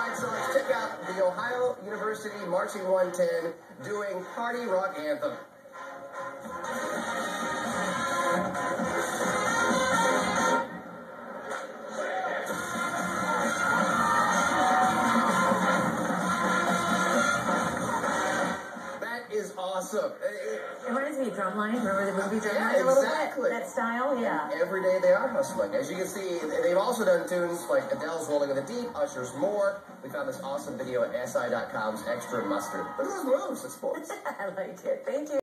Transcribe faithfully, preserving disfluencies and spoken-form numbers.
right, so let's check out the Ohio University Marching one ten doing Party Rock Anthem. That is awesome. It reminds me of Drumline. Remember the movie Drumline? Yeah, a little exactly. bit? That style, yeah. And every day they are hustling. As you can see, they've also done tunes like Adele's Rolling in the Deep, Usher's More. We found this awesome video at S I dot com's Extra Mustard. Look at those moves, it's sports. I liked it. Thank you.